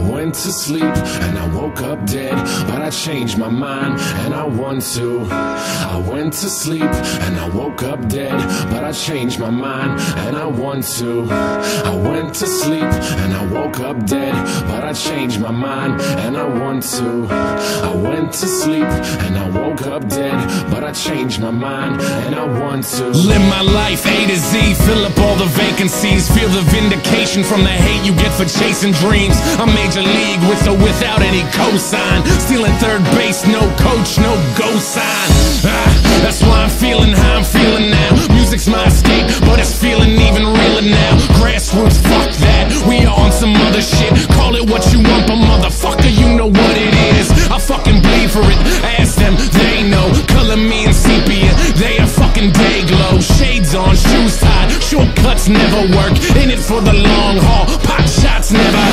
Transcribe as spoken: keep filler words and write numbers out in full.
went to sleep and I woke up dead, but I changed my mind and I want to. I went to sleep and I woke up dead, but I changed my mind and I want to. I went to sleep and I woke up dead, but I changed my mind and I want to. I went to sleep and I woke up dead, but I changed my mind and I want to. Live my life A to Z, fill up all the vacancies, feel the vindication from the hate you get for chasing dreams. I'm major league with or without any cosign, stealing third base, no coach, no go sign. Ah, that's why I'm feeling how I'm feeling now. Music's my escape, but it's feeling even realer now. Grassroots, fuck that, we are on some other shit. Call it what you want, but motherfucker, you know what it is. I fucking bleed for it, ask them, they know. Color me in sepia, they a fucking day glow. Shades on, shoes tied, shortcuts never work. In it for the long haul, pot shots never